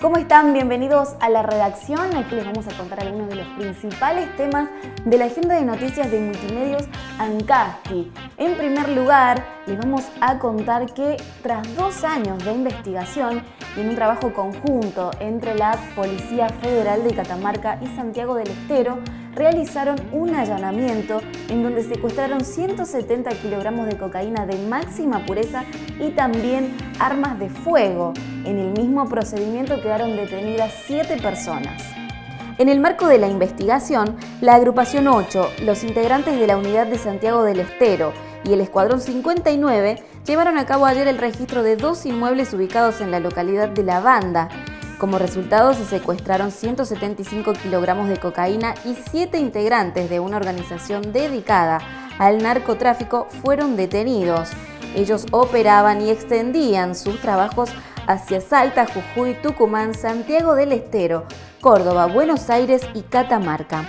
¿Cómo están? Bienvenidos a la redacción. Aquí les vamos a contar algunos de los principales temas de la agenda de noticias de Multimedios Ancasti. En primer lugar, les vamos a contar que tras 2 años de investigación y en un trabajo conjunto entre la Policía Federal de Catamarca y Santiago del Estero, realizaron un allanamiento en donde secuestraron 170 kilogramos de cocaína de máxima pureza y también armas de fuego. En el mismo procedimiento quedaron detenidas 7 personas. En el marco de la investigación, la Agrupación 8, los integrantes de la Unidad de Santiago del Estero y el Escuadrón 59 llevaron a cabo ayer el registro de 2 inmuebles ubicados en la localidad de La Banda. Como resultado, se secuestraron 175 kilogramos de cocaína y 7 integrantes de una organización dedicada al narcotráfico fueron detenidos. Ellos operaban y extendían sus trabajos hacia Salta, Jujuy, Tucumán, Santiago del Estero, Córdoba, Buenos Aires y Catamarca.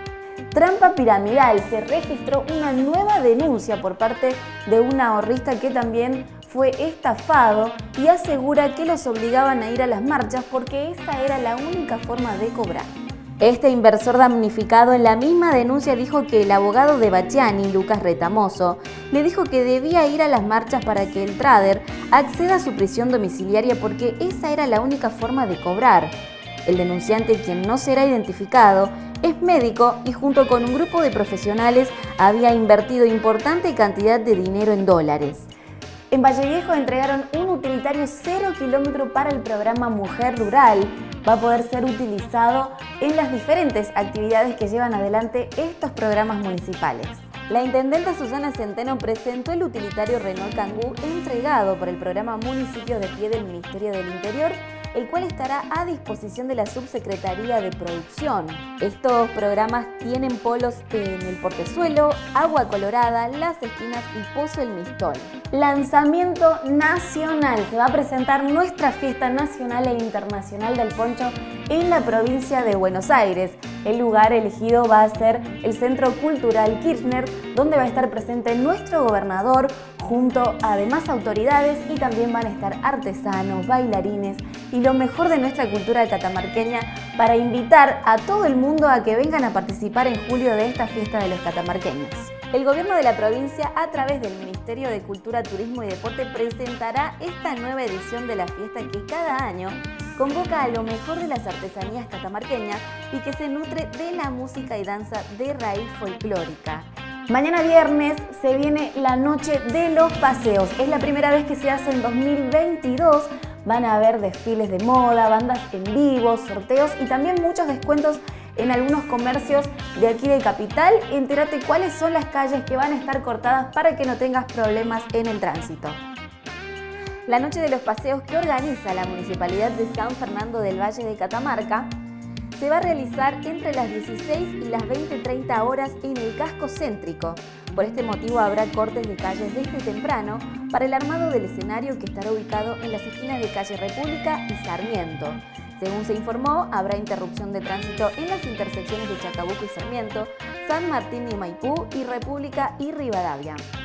Trampa piramidal. Se registró una nueva denuncia por parte de un ahorrista que también fue estafado y asegura que los obligaban a ir a las marchas porque esa era la única forma de cobrar. Este inversor damnificado en la misma denuncia dijo que el abogado de Bachiani, Lucas Retamoso, le dijo que debía ir a las marchas para que el trader acceda a su prisión domiciliaria porque esa era la única forma de cobrar. El denunciante, quien no será identificado, es médico y junto con un grupo de profesionales había invertido importante cantidad de dinero en dólares. En Vallejo entregaron un utilitario 0 kilómetro para el programa Mujer Rural. Va a poder ser utilizado en las diferentes actividades que llevan adelante estos programas municipales. La intendenta Susana Centeno presentó el utilitario Renault Kangoo entregado por el programa Municipios de Pie del Ministerio del Interior, el cual estará a disposición de la Subsecretaría de Producción. Estos programas tienen polos en el Portezuelo, Agua Colorada, Las Esquinas y Pozo El Mistol. Lanzamiento nacional. Se va a presentar nuestra fiesta nacional e internacional del poncho en la provincia de Buenos Aires. El lugar elegido va a ser el Centro Cultural Kirchner, donde va a estar presente nuestro gobernador junto a demás autoridades y también van a estar artesanos, bailarines y lo mejor de nuestra cultura catamarqueña para invitar a todo el mundo a que vengan a participar en julio de esta fiesta de los catamarqueños. El gobierno de la provincia, a través del Ministerio de Cultura, Turismo y Deporte, presentará esta nueva edición de la fiesta que cada año convoca a lo mejor de las artesanías catamarqueñas y que se nutre de la música y danza de raíz folclórica. Mañana viernes se viene la Noche de los Paseos. Es la primera vez que se hace en 2022. Van a haber desfiles de moda, bandas en vivo, sorteos y también muchos descuentos en algunos comercios de aquí de Capital. Entérate cuáles son las calles que van a estar cortadas para que no tengas problemas en el tránsito. La Noche de los Paseos, que organiza la Municipalidad de San Fernando del Valle de Catamarca, se va a realizar entre las 16 y las 20:30 horas en el casco céntrico. Por este motivo habrá cortes de calles desde temprano para el armado del escenario que estará ubicado en las esquinas de calle República y Sarmiento. Según se informó, habrá interrupción de tránsito en las intersecciones de Chacabuco y Sarmiento, San Martín y Maipú y República y Rivadavia.